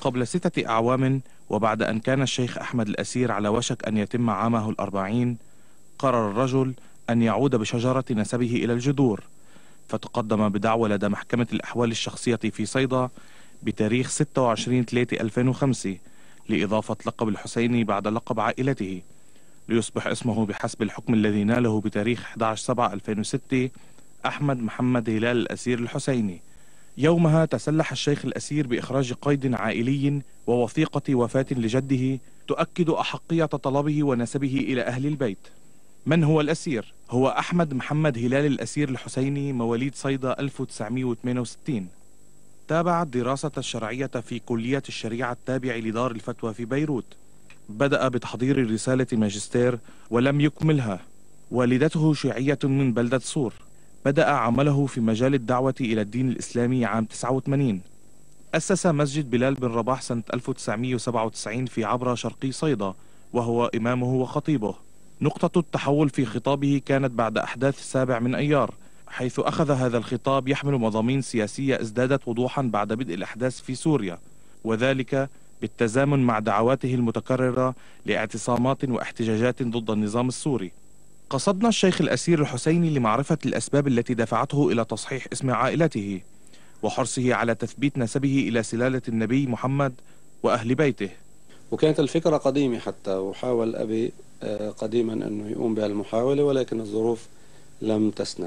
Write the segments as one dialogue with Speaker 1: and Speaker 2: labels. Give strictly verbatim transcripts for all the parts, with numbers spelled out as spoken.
Speaker 1: قبل ستة أعوام، وبعد أن كان الشيخ أحمد الأسير على وشك أن يتم عامه الأربعين، قرر الرجل أن يعود بشجرة نسبه إلى الجذور، فتقدم بدعوى لدى محكمة الأحوال الشخصية في صيدا بتاريخ ستة وعشرين ثلاثة ألفين وخمسة لإضافة لقب الحسيني بعد لقب عائلته، ليصبح اسمه بحسب الحكم الذي ناله بتاريخ أحد عشر سبعة ألفين وستة أحمد محمد هلال الأسير الحسيني. يومها تسلح الشيخ الأسير بإخراج قيد عائلي ووثيقة وفاة لجده تؤكد أحقية طلبه ونسبه إلى أهل البيت. من هو الأسير؟ هو أحمد محمد هلال الأسير الحسيني، مواليد صيدا ألف وتسعمائة وثمانية وستين. تابع الدراسة الشرعية في كلية الشريعة التابع لدار الفتوى في بيروت. بدأ بتحضير رسالة ماجستير ولم يكملها. والدته شيعية من بلدة صور. بدأ عمله في مجال الدعوة إلى الدين الإسلامي عام تسعة وثمانين. أسس مسجد بلال بن رباح سنة ألف وتسعمائة وسبعة وتسعين في عبرة شرقي صيدا، وهو إمامه وخطيبه. نقطة التحول في خطابه كانت بعد أحداث السابع من أيار، حيث أخذ هذا الخطاب يحمل مضامين سياسية ازدادت وضوحا بعد بدء الأحداث في سوريا، وذلك بالتزامن مع دعواته المتكررة لاعتصامات واحتجاجات ضد النظام السوري. قصدنا الشيخ الأسير الحسيني لمعرفة الأسباب التي دفعته إلى تصحيح اسم عائلته وحرصه على تثبيت نسبه إلى سلالة النبي محمد وأهل بيته.
Speaker 2: وكانت الفكرة قديمة حتى، وحاول أبي قديما أنه يقوم بهالمحاولة، ولكن الظروف لم تسنح.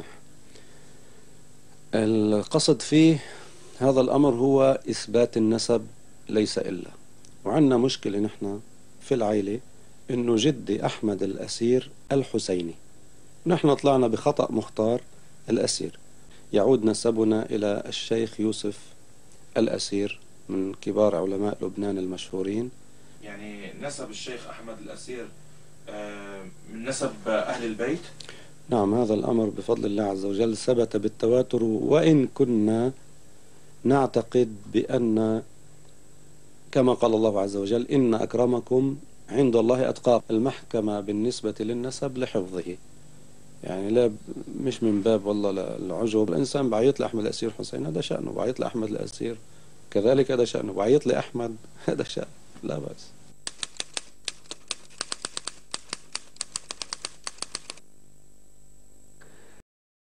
Speaker 2: القصد فيه هذا الأمر هو إثبات النسب ليس إلا. وعندنا مشكلة نحن في العائلة أنه جدي أحمد الأسير الحسيني، نحن طلعنا بخطأ مختار الأسير. يعود نسبنا إلى الشيخ يوسف الأسير من كبار علماء لبنان المشهورين.
Speaker 1: يعني نسب الشيخ أحمد الأسير من نسب أهل البيت؟
Speaker 2: نعم، هذا الأمر بفضل الله عز وجل ثبت بالتواتر، وإن كنا نعتقد بأن كما قال الله عز وجل إن أكرمكم عند الله أتقاكم. المحكمة بالنسبة للنسب لحفظه، يعني لا مش من باب والله العجب. الإنسان بعيط لأحمد الأسير حسين هذا شأنه، بعيط لأحمد الأسير كذلك هذا شأنه، بعيط لأحمد هذا شأنه، لا بأس.